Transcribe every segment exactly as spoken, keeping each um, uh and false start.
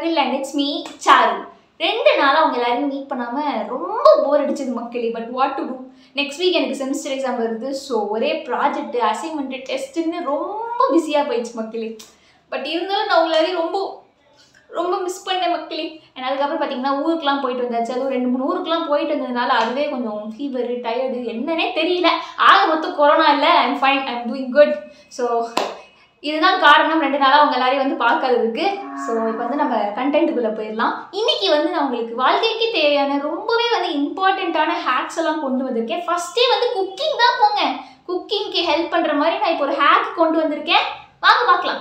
April and it's me, Charu. ரெண்டு நாளா அவங்க எல்லாரும் மீட் பண்ணாம ரொம்ப போர் அடிச்சது மக்களே. But what to do, next week எனக்கு செமஸ்டர் எக்ஸாம் வருது. ஸோ ஒரே ப்ராஜெக்ட், அசைன்மெண்ட், டெஸ்ட்டுன்னு ரொம்ப பிஸியாக போயிடுச்சு மக்களே. பட் இருந்தாலும் நான் உங்களாரையும் ரொம்ப ரொம்ப மிஸ் பண்ணேன் மக்களே. ஏன்னா அதுக்கப்புறம் பார்த்தீங்கன்னா ஊருக்குலாம் போயிட்டு வந்தாச்சு. அதுவும் ரெண்டு மூணு ஊருக்குலாம் போயிட்டு வந்ததுனால அதுவே கொஞ்சம் ஃபீவர், டயர்டு, என்னன்னே தெரியல. ஆக மொத்தம் கொரோனா இல்லை, I'm fine, I'm doing good. So இதுதான் காரணம் ரெண்டு நாளாக அவங்க எல்லாரையும் வந்து பார்க்கறதுக்கு. ஸோ இப்போ வந்து நம்ம கண்டென்ட்டுக்குள்ளே போயிடலாம். இன்னைக்கு வந்து நான் உங்களுக்கு வாழ்க்கைக்கு தேவையான ரொம்பவே வந்து இம்பார்ட்டண்ட்டான ஹேக்ஸ் எல்லாம் கொண்டு வந்திருக்கேன். ஃபர்ஸ்டே வந்து குக்கிங் தான் போங்க. குக்கிங்க்கு ஹெல்ப் பண்ணுற மாதிரி நான் இப்போ ஒரு ஹேக் கொண்டு வந்திருக்கேன். வாங்க பார்க்கலாம்.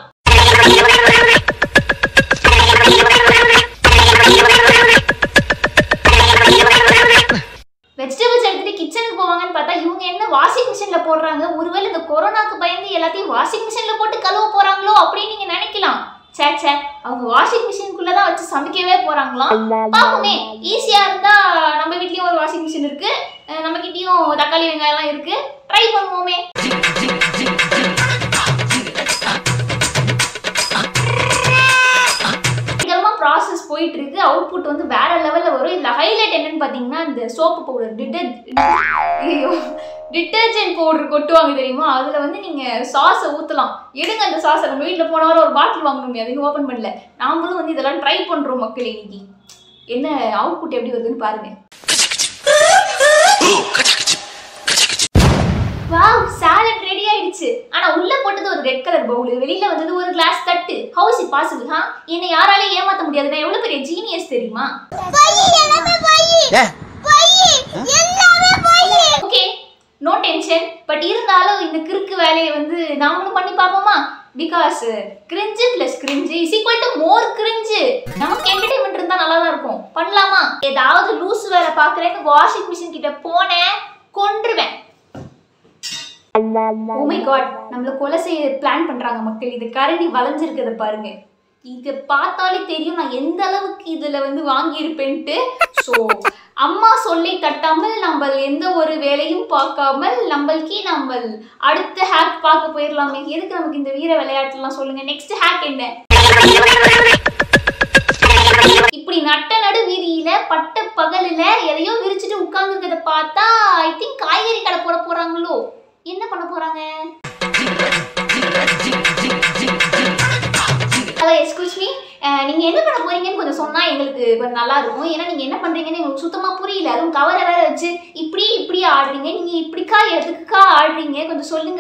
வெஜிடபிள்ஸ் எடுத்துட்டு கிச்சனுக்கு போவாங்கன்னு பார்த்தா இவங்க என்ன வாஷிங் மிஷின்ல போடுறாங்க. ஒருவேளை இந்த கொரோனாக்கு பயந்து எல்லாத்தையும் வாஷிங் மிஷின்ல போட்டு கழுவ போறாங்களோ அப்படின்னு நீங்க நினைக்கலாம். சே சே, அவங்க வாஷிங் மிஷினுக்குள்ளதான் வச்சு சமைக்கவே போறாங்களாம். பாப்போமே, ஈஸியா இருந்தா நம்ம வீட்லயும் ஒரு வாஷிங் மிஷின் இருக்கு, நம்ம கிட்டயும் தக்காளி வெங்காயம் எல்லாம் இருக்கு, ட்ரை பண்ணுவோமே. ப்ராசஸ் போயிட்டு இருக்கு. அவுட்புட் வந்து வேற லெவல்ல வரும். இதுல ஹைலைட் என்னன்னு பாத்தீங்கன்னா இந்த சோப்பு பவுடர், டிட்டர்ஜென்ட் பவுடர் கொட்டுவாங்க தெரியுமா, அதுல வந்து நீங்க சாஸை ஊத்தலாம். எடுங்க அந்த சாஸை. நம்ம வீட்டுல போன வாரம் ஒரு பாட்டில் வாங்கணுமே, அது இன்னும் ஓபன் பண்ணல. நாமளும் வந்து இதெல்லாம் ட்ரை பண்றோம் மக்கள். இன்னைக்கு என்ன அவுட்புட் எப்படி வருதுன்னு பாருங்க. வாவ், சாலட் ரெடி ஆயிடுச்சு. ஆனா உள்ள போட்டது ஒரு ரெட் கலர் பவுல், வெளியில வந்தது ஒரு கிளாஸ் தட்டு. How is it possible? ஹா, என்ன யாராலையும் ஏமாத்த முடியாது. நான் எவ்வளவு பெரிய ஜீனியஸ் தெரியுமா? Okay, no tension. பட் இருந்தாலும் இந்த கிறுக்கு வேலையை வந்து நாமளும் பண்ணி பார்ப்போமா? Because cringe plus cringe is equal to more cringe. நமக்கு என்டர்டைன்மெண்ட் இருந்தா நல்லா தான் இருக்கும். பண்ணலாமா? ஏதாவது லூஸ் வேலை பாக்குறேன்னு வாஷிங் மிஷின் கிட்ட போனேன், கொன்றுவேன். ஓ மை காட், நம்மள கொலை செய்ய பிளான் பண்றாங்க மக்கள். இது கரண்டி வளைஞ்சிருக்கிறத பாருங்க. இதை பார்த்தாலே தெரியும் நான் எந்த அளவுக்கு இதுல வந்து வாங்கி இருப்பேன்ட்டு. ஸோ அம்மா சொல்லி தட்டாமல் நம்ம எந்த ஒரு வேலையும் பார்க்காமல் நம்மளுக்கே நம்ம அடுத்த ஹேக் பார்க்க போயிடலாமே. எதுக்கு நமக்கு இந்த வீர விளையாட்டுலாம் சொல்லுங்க. நெக்ஸ்ட் ஹேக் என்ன? இப்படி நட்ட நடு வீதியில பட்ட பகலில எதையோ விரிச்சிட்டு உட்கார்ந்து இருக்கிறத பார்த்தா ஐ திங்க் காய்கறி கடை போட போறாங்களோ. என்ன பண்ண போறாங்க? எக்ஸ்கியூஸ் மீ, நீங்க என்ன பண்ண போறீங்கன்னு கொஞ்சம் சொன்னா எங்களுக்கு கொஞ்சம் நல்லா இருக்கும். ஏன்னா நீங்க என்ன பண்றீங்கன்னு எங்களுக்கு சுத்தமா புரியல. அதுவும் கவரை வேற வச்சு இப்படி இப்படி ஆடுறீங்க. நீங்க இப்படிக்கா எதுக்குக்கா ஆடுறீங்க, கொஞ்சம் சொல்லுங்க.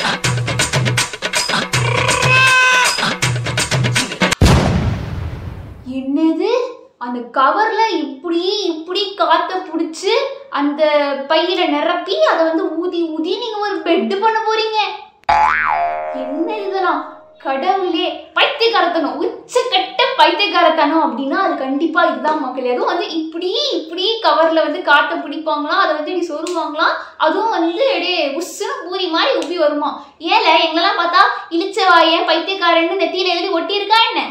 என்னது, அந்த கவர்ல இப்படி இப்படி காத்த புடிச்சு அந்த பையில நிரப்பி அதை வந்து ஊதி ஊதி நீங்க ஒரு பெட் பண்ண போறீங்க? என்ன இதெல்லாம்? கடவுளே, பைத்தியக்காரத்தனம், உச்சக்கட்ட பைத்தியக்காரத்தனம். அப்படின்னா அது கண்டிப்பா இதுதான் மக்கள். அதுவும் வந்து இப்படி இப்படி கவர்ல வந்து காத்த பிடிப்பாங்களாம், அதை வந்து இப்படி சொருவாங்களாம். அதுவும் வந்து அப்படியே உசுன்னு பூரி மாதிரி உப்பி வருமா. ஏல எங்களெல்லாம் பார்த்தா இழிச்சவாயன் பைத்தியக்காரன்னு நெத்தியில எழுதி ஒட்டி இருக்கா என்ன?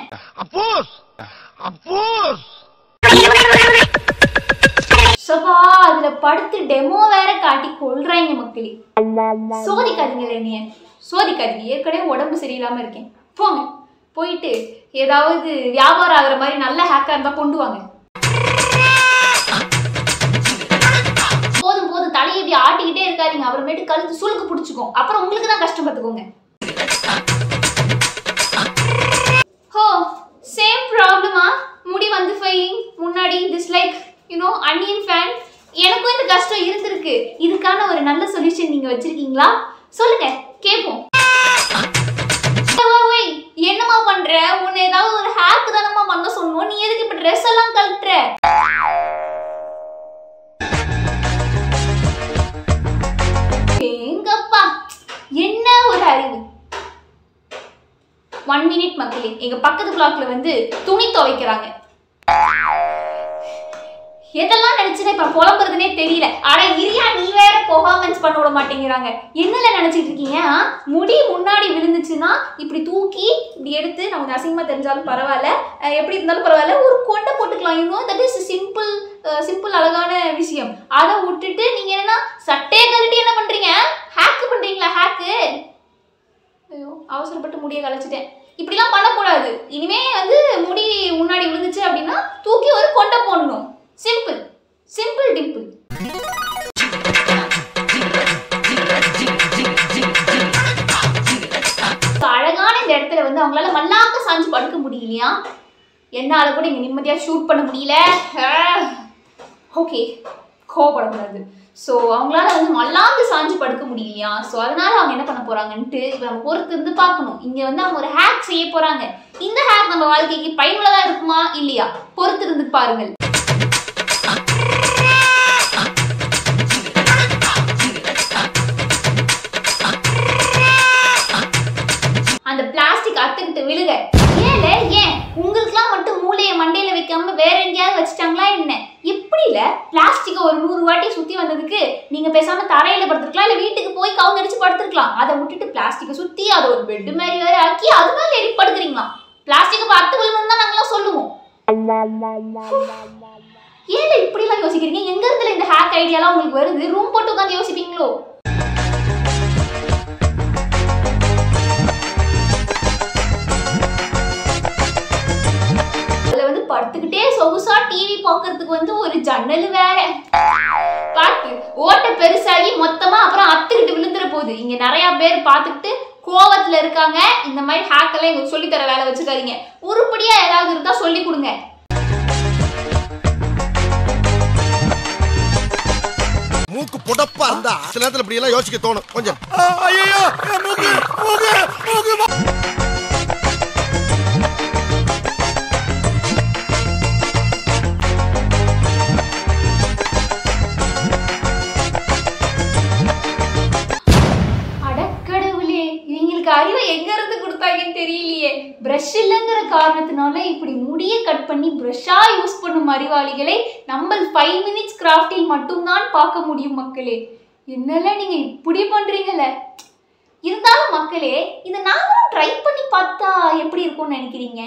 சபா, அதுல படுத்து டெமோ வேற காட்டி கொள்றாங்க மக்களே. சோதிக்காதீங்க என்னைய, சோதிக்காதீங்க. ஏற்கனவே உடம்பு சரியில்லாம இருக்கேன். போங்க, போயிட்டு ஏதாவது வியாபாரம் ஆகுற மாதிரி நல்ல ஹேக்கா இருந்தா கொண்டு வாங்க. போதும் போதும், தலையை இப்படி ஆட்டிக்கிட்டே இருக்காதீங்க. அப்புறமேட்டு கழுத்து சுளுக்கு பிடிச்சிக்கும். அப்புறம் உங்களுக்கு தான் கஷ்டம் பார்த்துக்கோங்க. ஹோ, சேம் ப்ராப்ளமா? முடி வந்து ஃபைங் முன்னாடி this like you know Anniyan fan. எனக்கும் இந்த கஷ்டம் இருந்திருக்கு. இதுக்கான ஒரு நல்ல சொல்யூஷன் நீங்க வச்சிருக்கீங்களா? சொல்லுங்க, கேட்போம். என்னமா பண்ற? உன்னை ஏதாவது ஒரு ஹேக் தானமா பண்ண சொன்னோம். நீ எதுக்கு இப்ப ட்ரெஸ் எல்லாம் கழட்டுற? எங்கப்பா, என்ன ஒரு அறிவு. ஒன் மினிட் மக்களே, எங்க பக்கத்து பிளாக்ல வந்து துணி துவைக்கிறாங்க. எதெல்லாம் நினைச்சுட்டு இப்ப புலம்புறதுனே தெரியல. ஆனா இரியா, நீ வேற பெர்ஃபார்மன்ஸ் பண்ண விட மாட்டேங்கிறாங்க. என்னல நினைச்சிட்டு இருக்கீங்க? முடி முன்னாடி விழுந்துச்சுன்னா இப்படி தூக்கி இப்படி எடுத்து, நமக்கு அசிங்கமா தெரிஞ்சாலும் பரவாயில்ல, எப்படி இருந்தாலும் பரவாயில்ல, ஒரு கொண்டை போட்டுக்கலாம். You know that is simple simple அழகான விஷயம். அதை விட்டுட்டு நீங்க என்ன சட்டையை கழட்டி என்ன பண்றீங்க? ஹேக்கு பண்றீங்களா? ஹேக்கு. ஐயோ, அவசரப்பட்டு முடிய கலைச்சிட்டேன். இப்படிலாம் பண்ணக்கூடாது. இனிமே வந்து முடி முன்னாடி விழுந்துச்சு அப்படின்னா தூக்கி ஒரு கொண்டை போடணும். Simple simple dimple. அழகான இந்த இடத்துல வந்து அவங்களால மல்லாக்க சாஞ்சு படுக்க முடியலையா? என்னால கூட இங்க நிம்மதியா ஷூட் பண்ண முடியல. ஓகே, கோவப்படக்கூடாது. ஸோ அவங்களால வந்து மல்லாந்து சாஞ்சு படுக்க முடியலையா? ஸோ அதனால அவங்க என்ன பண்ண போறாங்கன்ட்டு இப்போ நம்ம பொறுத்து இருந்து பார்க்கணும். இங்கே வந்து அவங்க ஒரு ஹேக் செய்ய போறாங்க. இந்த ஹேக் நம்ம வாழ்க்கைக்கு பயனுள்ளதா இருக்குமா இல்லையா? பொறுத்து இருந்து பாருங்கள். அந்த பிளாஸ்டிக் அத்துக்கிட்டு விழுக. ஏல ஏன் உங்களுக்குலாம் மட்டும் மூளையை மண்டையில வைக்காம வேற எங்கேயாவது வச்சுட்டாங்களா என்ன? எப்படி இல்ல பிளாஸ்டிக்கை ஒரு நூறு வாட்டி சுத்தி வந்ததுக்கு நீங்க பேசாம தரையில படுத்துருக்கலாம், இல்ல வீட்டுக்கு போய் கவுந்தடிச்சு படுத்துருக்கலாம். அதை விட்டுட்டு பிளாஸ்டிக்கை சுத்தி அதை ஒரு பெட் மாதிரி வேற ஆக்கி அது மேல ஏறி படுக்கிறீங்களா? பிளாஸ்டிக்கை பார்த்து விழுந்து தான் நாங்களாம் சொல்லுவோம். ஏல இப்படி எல்லாம் யோசிக்கிறீங்க? எங்க இடத்துல இந்த ஹேக் ஐடியாலாம் உங்களுக்கு வருது? ரூம் போட்டு உட்காந்து யோசிப்பீங்களோ? படுத்துக்கிட்டே சொகுசா டிவி பார்க்கறதுக்கு வந்து ஒரு ஜன்னல் வேற. பார்த்து ஓட்டை பெருசாகி மொத்தமா அப்புறம் அத்துக்கிட்டு விழுந்துற போகுது. இங்க நிறைய பேர் பார்த்துக்கிட்டு கோவத்துல இருக்காங்க. இந்த மாதிரி ஹேக் எல்லாம் எங்களுக்கு சொல்லி தர வேலை வச்சுக்காதீங்க. உருப்படியா ஏதாவது இருந்தா சொல்லி கொடுங்க. மூக்கு புடப்பா இருந்தா சில நேரத்துல இப்படி எல்லாம் யோசிக்க தோணும் கொஞ்சம். ஐயோ மூக்கு மூக்கு மூக்கு. அறிவை எங்க இருந்து கொடுத்தாங்கன்னு தெரியலையே. பிரஷ் இல்லைங்கிற காரணத்தினால இப்படி முடிய கட் பண்ணி பிரஷா யூஸ் பண்ணும் அறிவாளிகளை நம்ம ஃபைவ் மினிட்ஸ் கிராஃப்டில் மட்டும்தான் பார்க்க முடியும் மக்களே. என்னெல்லாம் நீங்க இப்படி பண்றீங்கல்ல. இருந்தாலும் மக்களே, இதை நாங்களும் ட்ரை பண்ணி பார்த்தா எப்படி இருக்கும்னு நினைக்கிறீங்க?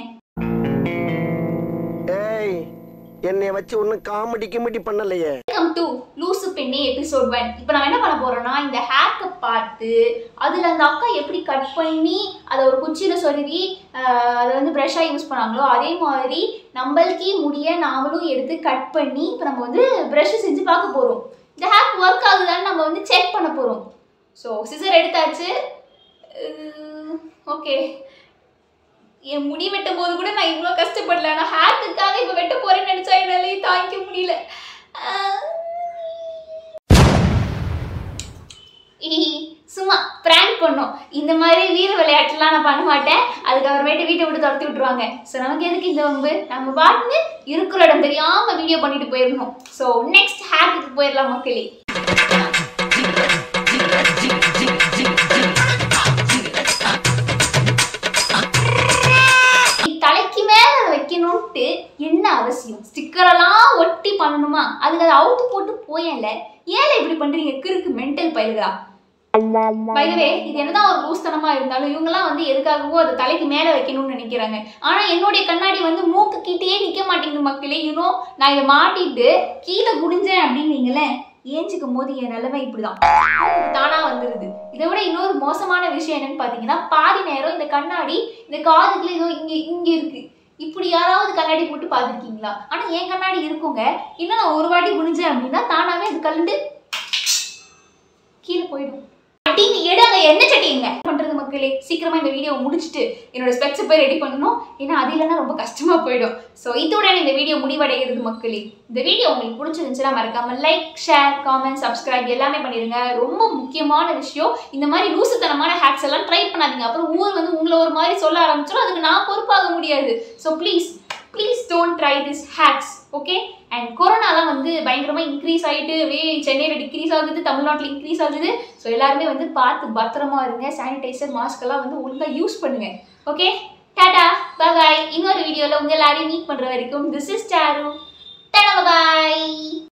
என்னை வச்சு ஒன்னும் காமெடி கிமெடி பண்ணலையே. வெல்கம் டு லூசு பெண்ணே எபிசோட் ஒன். இப்போ நம்ம என்ன பண்ண போறோம்னா, இந்த ஹேக்கை பார்த்து அதில் அந்த அக்கா எப்படி கட் பண்ணி அதை ஒரு குச்சியில் சொருவி அதை வந்து ப்ரஷ்ஷாக யூஸ் பண்ணாங்களோ அதே மாதிரி நம்மளுக்கே முடிய நாமளும் எடுத்து கட் பண்ணி இப்போ நம்ம வந்து ப்ரஷ் செஞ்சு பார்க்க போகிறோம். இந்த ஹேக் ஒர்க் ஆகுதான்னு நம்ம வந்து செக் பண்ண போகிறோம். ஸோ சிசர் எடுத்தாச்சு. ஓகே, என் முடி வெட்டும் போது கூட நான் இவ்வளோ கஷ்டப்படல. ஆனால் ஹேக்குக்காக இப்போ வெட்ட போறேன்னு நினைச்சா என்னாலே தாங்கிக்க முடியல. சும்மா பிராங்க் பண்ணோம். இந்த மாதிரி வீர விளையாட்டுலாம் நான் பண்ண மாட்டேன். அதுக்கப்புறமேட்டு வீட்டை விட்டு துரத்தி விட்டுருவாங்க. ஸோ நமக்கு எதுக்கு இந்த வம்பு? நம்ம பாட்டுன்னு இருக்கிற இடம் தெரியாமல் வீடியோ பண்ணிட்டு போயிடணும். ஸோ நெக்ஸ்ட் ஹேக்குக்கு போயிடலாம் மக்களே. வைக்கணும்ட்டு என்ன அவசியம்? ஸ்டிக்கரெல்லாம் ஒட்டி பண்ணணுமா? அதுக்கு அதை அவுத்து போட்டு போயல. ஏன் இப்படி பண்றீங்க? கிறுக்கு மென்டல் பயிலுதா. பை தி வே, இது என்னதான் ஒரு லூஸ்தனமா இருந்தாலும் இவங்கெல்லாம் வந்து எதுக்காகவோ அதை தலைக்கு மேல வைக்கணும்னு நினைக்கிறாங்க. ஆனா என்னுடைய கண்ணாடி வந்து மூக்கு கிட்டே நிக்க மாட்டேங்குது மக்களே. யூனோ, நான் இதை மாட்டிட்டு கீழே குடிஞ்சேன் அப்படின்னீங்களேன், ஏஞ்சிக்கும் போது என் நிலைமை இப்படிதான் தானா வந்துருது. இதை விட இன்னொரு மோசமான விஷயம் என்னன்னு பாத்தீங்கன்னா, பாதி நேரம் இந்த கண்ணாடி இந்த காதுக்குள்ள ஏதோ இங்க இங்க இருக்கு. இப்படி யாராவது கண்ணாடி போட்டு பார்த்துருக்கீங்களா? ஆனா என் கண்ணாடி இருக்குங்க. இன்னும் நான் ஒரு வாட்டி குனிஞ்சேன் அப்படின்னா தானாவே அது கலந்து கீழே போயிடும். எடுங்க என்ன சட்டிங்க பண்றது மக்களே. சீக்கிரமா இந்த வீடியோ முடிச்சுட்டு என்னோட ஸ்பெக்ஸ் போய் ரெடி பண்ணணும். ஏன்னா அது இல்லைன்னா ரொம்ப கஷ்டமா போயிடும். ஸோ இதோட இந்த வீடியோ முடிவடைகிறது மக்களே. இந்த வீடியோ உங்களுக்கு பிடிச்சிருந்துச்சுன்னா மறக்காம லைக், ஷேர், காமெண்ட், சப்ஸ்கிரைப் எல்லாமே பண்ணிடுங்க. ரொம்ப முக்கியமான விஷயம், இந்த மாதிரி லூசுத்தனமான ஹேக்ஸ் எல்லாம் ட்ரை பண்ணாதீங்க. அப்புறம் ஊர் வந்து உங்களை ஒரு மாதிரி சொல்ல ஆரம்பிச்சிடும். அதுக்கு நான் பொறுப்பாக முடியாது. So please please don't try this hacks. Okay. And கொரோனாலாம் வந்து பயங்கரமாக இன்க்ரீஸ் ஆகிட்டு வே சென்னையில் டிக்ரீஸ் ஆகுது, தமிழ்நாட்டில் இன்க்ரீஸ் ஆகுது. ஸோ எல்லாருமே வந்து பார்த்து பத்திரமா இருங்க. சானிடைசர், மாஸ்க் எல்லாம் வந்து ஒழுங்காக யூஸ் பண்ணுங்க. Okay, tata bye. இன்னொரு வீடியோவில் உங்கள் எல்லாரையும் மீட் பண்ணுற வரைக்கும் this is Charu. Tata bye.